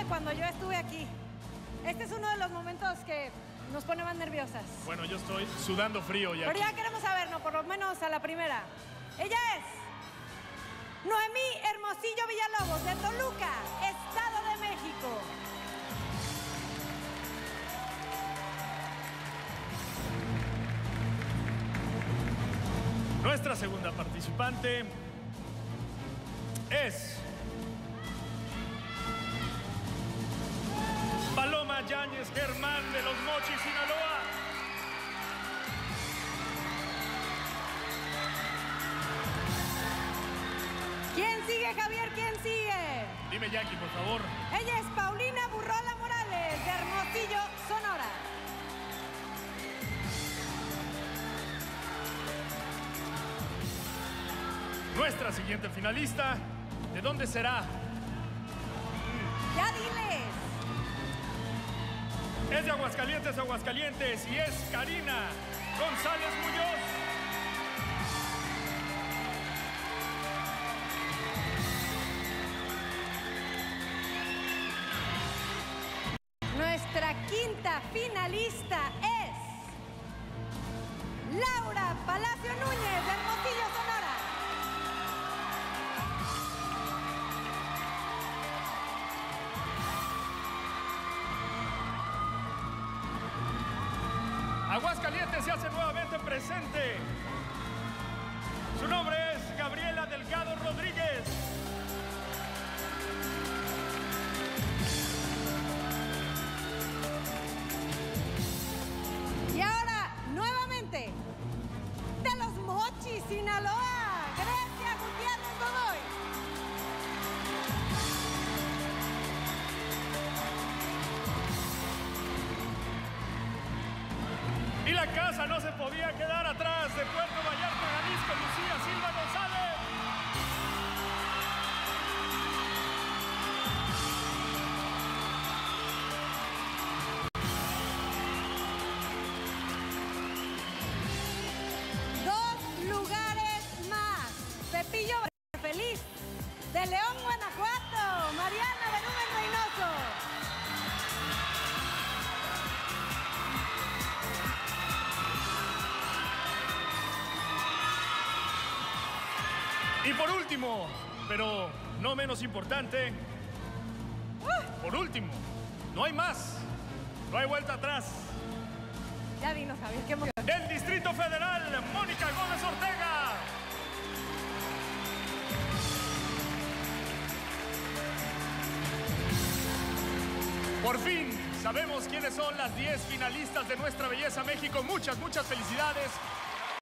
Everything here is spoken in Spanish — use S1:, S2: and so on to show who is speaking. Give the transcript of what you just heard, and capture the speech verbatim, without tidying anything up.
S1: cuando yo estuve aquí. Este es uno de los momentos que nos pone más nerviosas.
S2: Bueno, yo estoy sudando frío ya.
S1: Pero ya queremos saber, ¿no? Por lo menos a la primera. Ella es Noemí Hermosillo Villalobos, de Toluca, Estado de México.
S2: Nuestra segunda participante es Paloma Yáñez Germán, de Los Mochis, Sinaloa.
S1: ¿Quién sigue, Javier? ¿Quién sigue?
S2: Dime, Jackie, por favor.
S1: Ella es Paulina Burrola Morales, de Hermosillo, Sonora.
S2: Nuestra siguiente finalista, ¿de dónde será?
S1: Ya diles.
S2: Es de Aguascalientes, Aguascalientes, y es Karina González Muñoz.
S1: Nuestra quinta finalista es Laura Palacio Núñez, de Hermosillo, Sonora.
S2: Aguascalientes se hace nuevamente presente. Su nombre es Gabriela Delgado Rodríguez.
S1: Y ahora, nuevamente, de Los Mochis, Sinaloa, Grecia Gutiérrez Godoy.
S2: Y la casa no se podía quedar atrás, de Puerto Vallarta, Jalisco, Lucía Silva González.
S1: Dos lugares más. Pepillo Feliz, de León, Guanajuato, Mariana Berumen Reynoso.
S2: Y por último, pero no menos importante, por último, no hay más, no hay vuelta atrás.
S1: Ya dinos, Javier, qué emoción.
S2: Del Distrito Federal, Mónica Gómez Ortega. Por fin sabemos quiénes son las diez finalistas de Nuestra Belleza México. Muchas, muchas felicidades.